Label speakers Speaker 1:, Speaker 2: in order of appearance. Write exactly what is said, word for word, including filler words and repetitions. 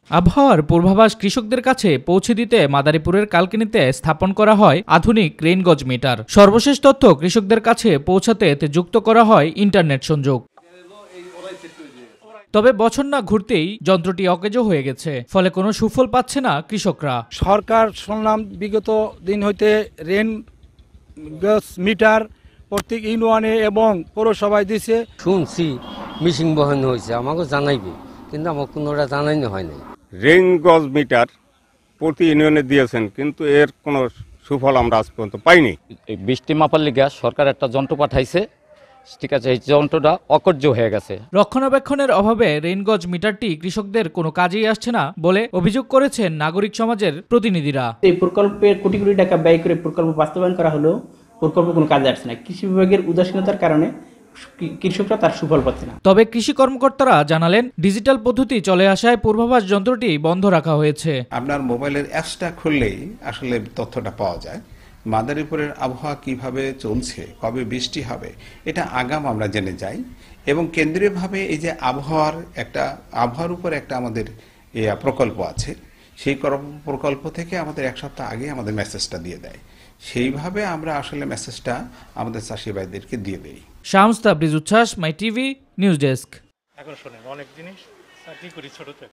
Speaker 1: আবহাওয়ার পূর্বাভাস কৃষকদের কাছে পৌঁছে দিতে মাদারীপুরের কালকিনিতে স্থাপন করা হয় আধুনিক রেইন গজ মিটার। সর্বশেষ তথ্য কৃষকদের কাছে পৌঁছাতে এতে যুক্ত করা হয় ইন্টারনেট সংযোগ। তবে বছর না ঘুরতেই যন্ত্রটি অকেজো হয়ে গেছে, ফলে কোনো সুফল পাচ্ছে না কৃষকরা।
Speaker 2: সরকার শুনলাম বিগত দিন হইতে রেন গজ মিটার প্রত্যেক ইউনিয়নে এবং পৌরসভায় দিছে।
Speaker 3: শুনছি মিশিং বহন হয়েছে, আমাকে জানাইবে, কিন্তু আমার কোনোটা জানাইনি হয় নাই।
Speaker 4: রেইন গজ মিটার প্রতি ইউনিয়নে দিয়েছেন, কিন্তু এর কোনো সুফল আমরা আজ পর্যন্ত পাইনি।
Speaker 5: বৃষ্টি মাপার লিগা সরকার একটা যন্ত্র পাঠাইছে, ঠিক আছে, এই যন্ত্রটা অকর্য হয়ে গেছে।
Speaker 1: রক্ষণাবেক্ষণের অভাবে রেইনগজ মিটারটি কৃষকদের কোনো কাজেই আসছে না বলে অভিযোগ করেছেন নাগরিক সমাজের প্রতিনিধিরা।
Speaker 6: এই প্রকল্পে কোটি কোটি টাকা ব্যয় করে প্রকল্প বাস্তবায়ন করা হলেও প্রকল্প কোনো কাজে আসছে না। কৃষি বিভাগের উদাসীনতার কারণে কৃষকরা তার সুফল পাচ্ছে না।
Speaker 1: তবে কৃষি কর্মকর্তারা জানালেন, ডিজিটাল পদ্ধতি চলে আসায় পূর্বাভাস যন্ত্রটি বন্ধ রাখা হয়েছে।
Speaker 7: আপনার মোবাইলের অ্যাপসটা খুললেই আসলে তথ্যটা পাওয়া যায়। মাদারীপুরের আবহাওয়া কিভাবে চলছে, কবে বৃষ্টি হবে, এটা আগাম আমরা জেনে যাই। এবং কেন্দ্রীয়ভাবে এই যে আবহাওয়ার একটা আবহাওয়ার উপর একটা আমাদের প্রকল্প আছে, সেই প্রকল্প থেকে আমাদের এক সপ্তাহ আগে আমাদের মেসেজটা দিয়ে দেয়। সেইভাবে আমরা আসলে মেসেজটা আমাদের চাষি ভাইদেরকে দিয়ে দেই।
Speaker 1: শামস তাবরিজ উচ্ছ্বাস, মাই টিভি নিউজ ডেস্ক।
Speaker 8: এখন শোনেন অনেক জিনিস কি করি ছোটতে